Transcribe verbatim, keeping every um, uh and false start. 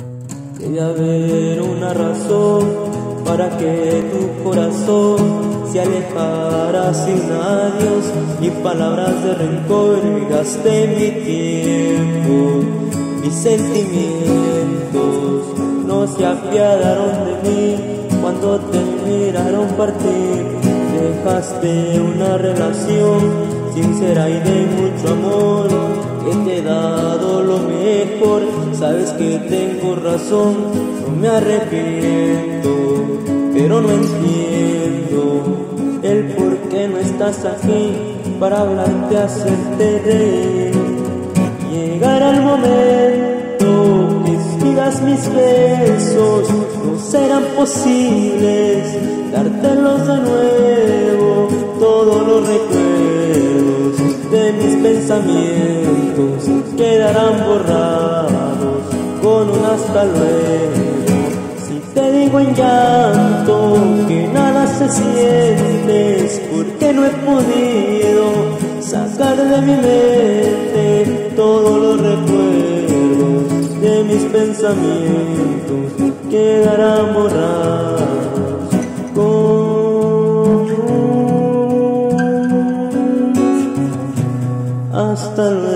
Debe haber una razón para que tu corazón se alejara sin adiós y palabras de rencor. Gasté mi tiempo, mis sentimientos no se apiadaron de mí cuando te miraron partir. Dejaste una relación sincera y de mucho amor, que te he dado lo mejor. Sabes que tengo razón, no me arrepiento, pero no entiendo el por qué no estás aquí para hablarte, hacerte reír. Llegará el momento que espigas mis besos, no serán posibles dártelos de nuevo. Todos los recuerdos de mis pensamientos quedarán borrados con un hasta luego. Si te digo en llanto que nada se siente, es porque no he podido sacar de mi mente todos los recuerdos de mis pensamientos quedarán borrados con hasta luego.